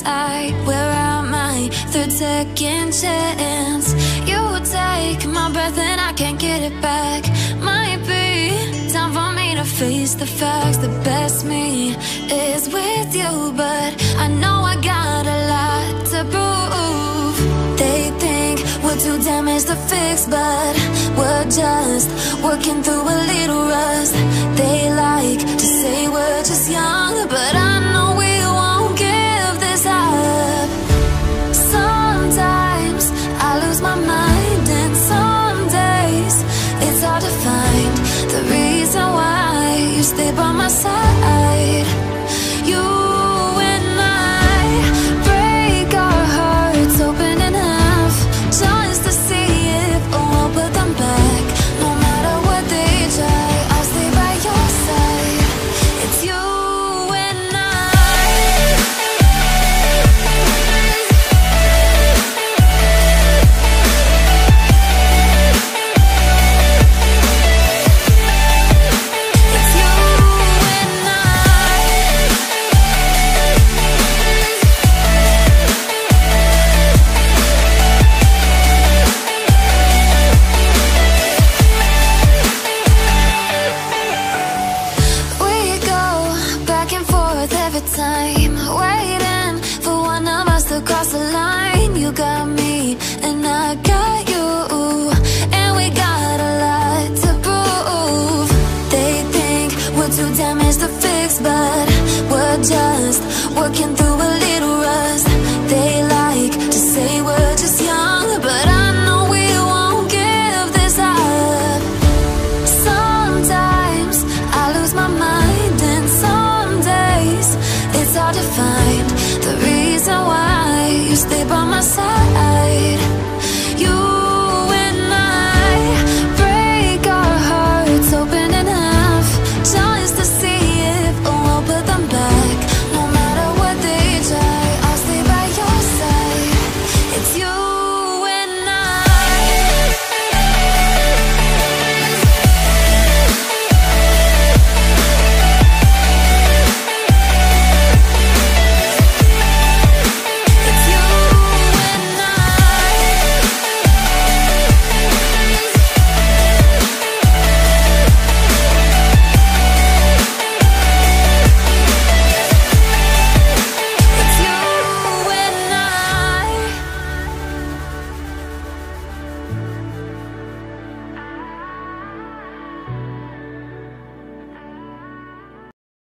tight. We're at my third second chance. You take my breath and I can't get it back. Might be time for me to face the facts. The best me is with you, but I know I got a lot to prove. They think we're too damaged to fix, but we're just working through a little rust. They like to say we're just young, but I know we won't give this up. Sometimes I lose my mind, and some days it's hard to find the reason why you stay by my side. You and I break our hearts open in half, just to see if we'll put them back. No matter what they try, I'll stay by your side. It's you and time, waiting for one of us to cross the line. You got me and I got you, and we got a lot to prove. They think we're too damaged to fix, but we're just working through